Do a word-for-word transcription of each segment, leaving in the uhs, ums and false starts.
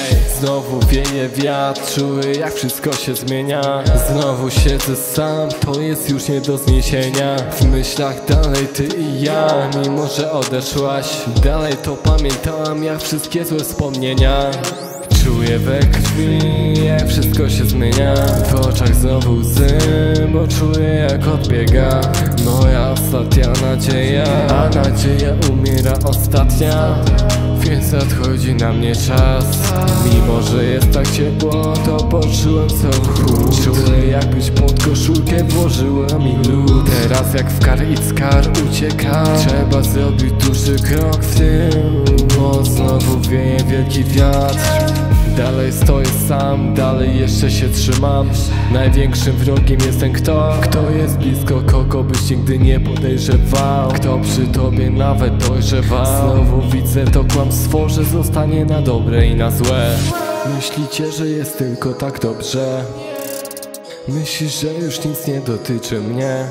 Ej, znowu wieje wiatr, czuję jak wszystko się zmienia. Znowu siedzę sam, to jest już nie do zniesienia. W myślach dalej ty i ja, mimo że odeszłaś. Dalej to pamiętam jak wszystkie złe wspomnienia. Czuję we krwi, jak wszystko się zmienia. W oczach znowu łzy, bo czuję jak odbiega moja ostatnia nadzieja. A nadzieja umiera ostatnia, więc nadchodzi na mnie czas. Mimo że jest tak ciepło, to poczułem co chłód. Czuję jakbyś pod koszulkę włożyła mi lód. Teraz jak w kar i skar ucieka, trzeba zrobić duży krok w tył, bo znowu wieje wielki wiatr. Dalej stoję sam, dalej jeszcze się trzymam. Największym wrogiem jest ten kto Kto jest blisko, kogo byś nigdy nie podejrzewał. Kto przy tobie nawet dojrzewał. Znowu widzę to kłamstwo, że zostanie na dobre i na złe. Myślicie, że jest tylko tak dobrze? Myślisz, że już nic nie dotyczy mnie?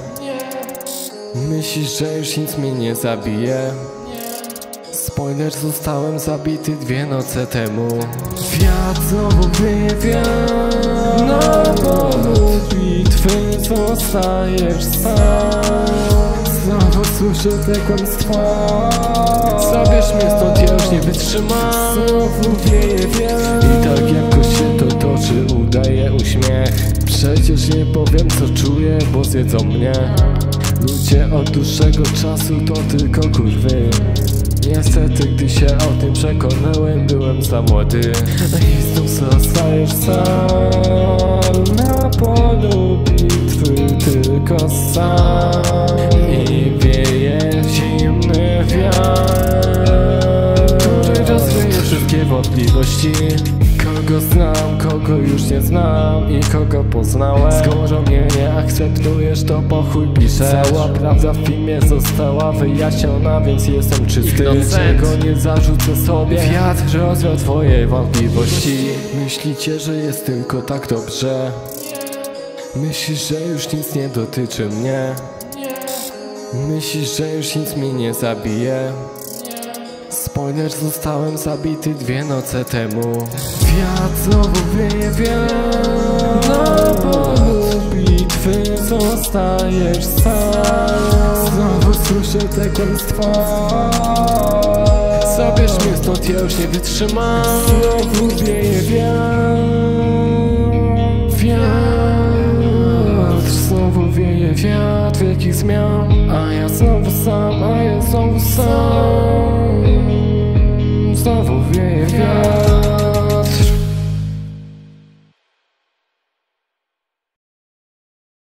Myślisz, że już nic mnie nie zabije? Spoiler, zostałem zabity dwie noce temu. Wiatr znowu wieje wiatr, na polu bitwy zostajesz sam. Znowu słyszę te kłamstwa, zabierz mnie stąd, ja już nie wytrzymam. Znowu wieje wiatr i tak jakoś się to toczy, udaje uśmiech. Przecież nie powiem co czuję, bo zjedzą mnie ludzie od dłuższego czasu, to tylko kurwy. Niestety, gdy się o tym przekonałem, byłem za młody. I znów zostajesz sam na polu bitwy, tylko sam. I wieje zimny wiatr, który rozwieje wszystkie wątpliwości. Kogo znam, kogo już nie znam i kogo poznałem. Skoro mnie nie akceptujesz, to po chuj piszę. Cała prawda w filmie została wyjaśniona, więc jestem czysty. Czego nie zarzucę sobie, wiatr rozwiał twoje wątpliwości. Myślicie, że jest tylko tak dobrze? Myślisz, że już nic nie dotyczy mnie? Myślisz, że już nic mnie nie zabije? Spoiler, zostałem zabity dwie noce temu. Wiatr znowu wieje wiatr, na polu bitwy zostajesz sam. Znowu słyszę te kłamstwa, zabierz mnie stąd, ja już nie wytrzymam. Znowu wieje wiatr, wiatr, znowu wieje wiatr wielkich zmian. A ja znowu sam, a ja znowu sam. Znowu wieje wiatr.